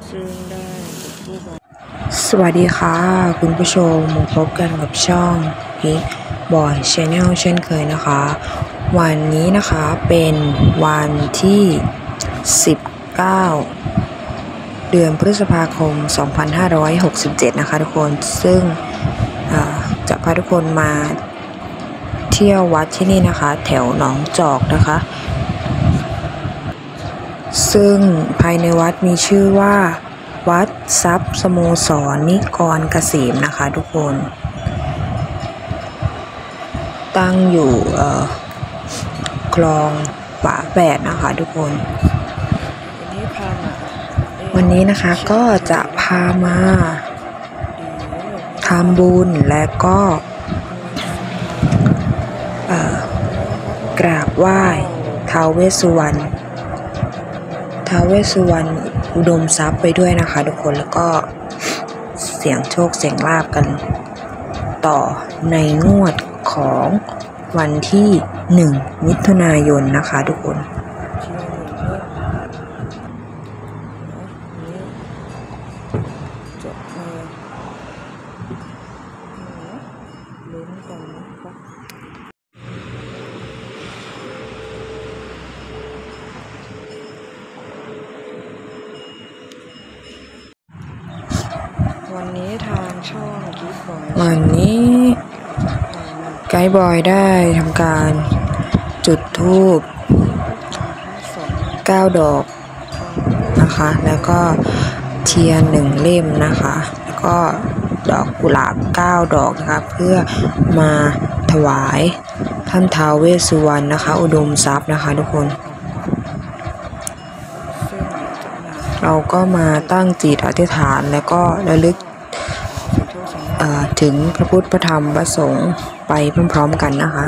ซึ่งได้ผู้บริสวัสดีค่ะคุณผู้ชมพบกันกับช่องพิกบอยชาแนลเช่นเคยนะคะ วันนี้นะคะเป็นวันที่19เดือนพฤษภาคม2567นะคะทุกคนซึ่งจะพาทุกคนมาเที่ยววัดที่นี่นะคะแถวหนองจอกนะคะซึ่งภายในวัดมีชื่อว่าวัดทรัพย์สโมสรนิกรเกษมนะคะทุกคนตั้งอยู่คลองป่าแปดนะคะทุกคนวันนี้นะคะก็จะพามาทำบุญและก็กราบไหว้ท้าวเวสสุวรรณอุดมทรัพย์ไปด้วยนะคะทุกคนแล้วก็เสี่ยงโชคเสี่ยงลาภกันต่อในงวดของวันที่1มิถุนายนนะคะทุกคนวันนี้ทางช่องกิ๊บบอยวันนี้ไกด์บอยได้ทำการจุดธูป9 ดอกนะคะแล้วก็เทียน1 เล่มนะคะแล้วก็ดอกกุหลาบ9 ดอกนะคะเพื่อมาถวายท่านท้าวเวสสุวรรณนะคะอุดมทรัพย์นะคะทุกคนเราก็มาตั้งจิตอธิษฐานแล้วก็ระลึกถึงพระพุทธพระธรรมพระสงฆ์ไปพร้อมๆกันนะคะ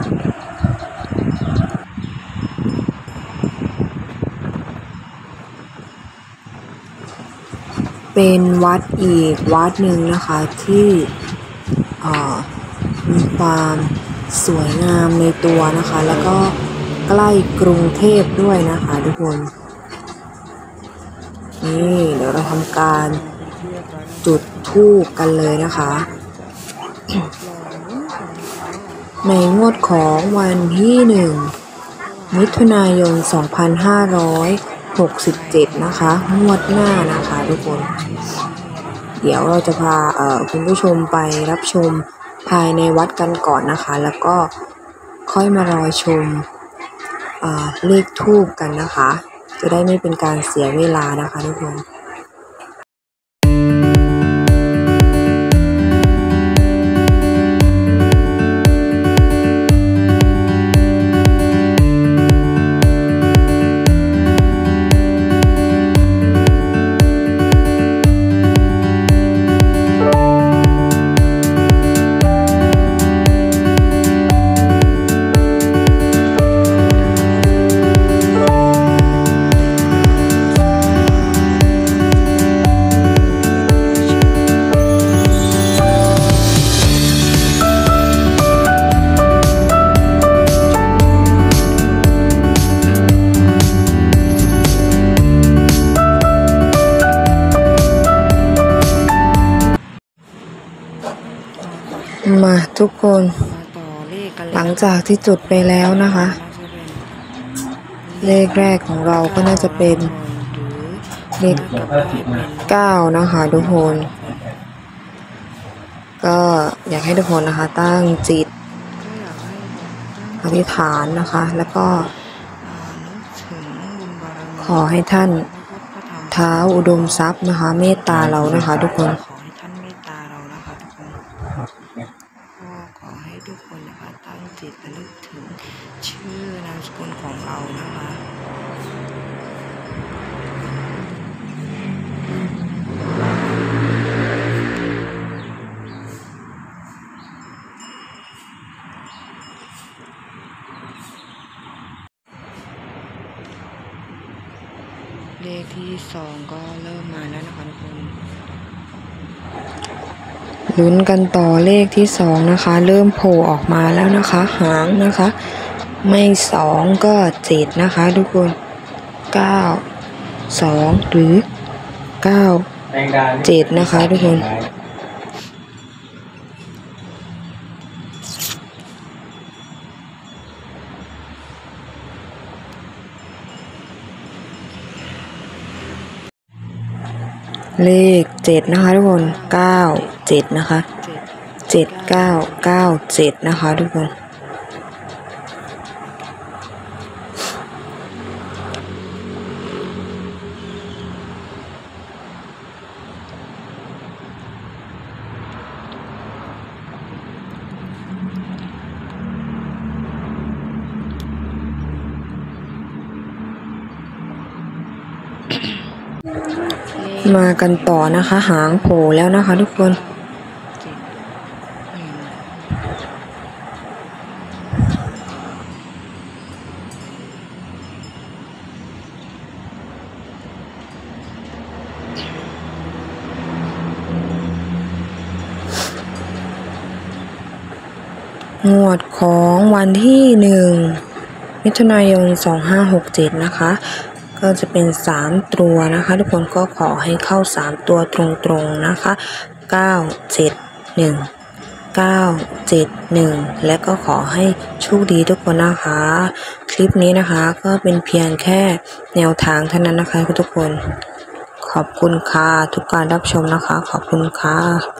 เป็นวัดอีกวัดหนึ่งนะคะที่มีความสวยงามในตัวนะคะแล้วก็ใกล้กรุงเทพด้วยนะคะทุกคนนี่เดี๋ยวเราทำการจุดธูปกันเลยนะคะในงวดของวันที่1มิถุนายน2567นะคะงวดหน้านะคะทุกคนเดี๋ยวเราจะพาคุณผู้ชมไปรับชมภายในวัดกันก่อนนะคะแล้วก็ค่อยมารอชมเลขธูปกันนะคะจะได้ไม่เป็นการเสียเวลานะคะทุกคนมาทุกคนหลังจากที่จุดไปแล้วนะคะเลขแรกของเราก็น่าจะเป็นเลข9นะคะทุกคนก็อยากให้ทุกคนนะคะตั้งจิตอธิษฐานนะคะแล้วก็ขอให้ท่านท้าวอุดมทรัพย์นะคะเมตตาเรานะคะทุกคนขอให้ทุกคนนะคะตั้งจิตระลึกถึงชื่อนามสกุลของเรานะคะเลขที่2ก็เริ่มมาแล้วนะคะทุกคนลุ้นกันต่อเลขที่2นะคะเริ่มโผล่ออกมาแล้วนะคะหางนะคะไม่2ก็7นะคะทุกคน9 2หรือ 7นะคะทุกคนเลข7นะคะทุกคน97นะคะ7997นะคะทุกคนมากันต่อนะคะหางโผล่แล้วนะคะทุกคนงวดของวันที่1 มิถุนายน 2567นะคะก็จะเป็น3ตัวนะคะทุกคนก็ขอให้เข้า3ตัวตรงๆนะคะ971และก็ขอให้โชคดีทุกคนนะคะคลิปนี้นะคะก็เป็นเพียงแค่แนวทางเท่านั้นนะคะทุกคนขอบคุณค่ะทุกการรับชมนะคะขอบคุณค่ะ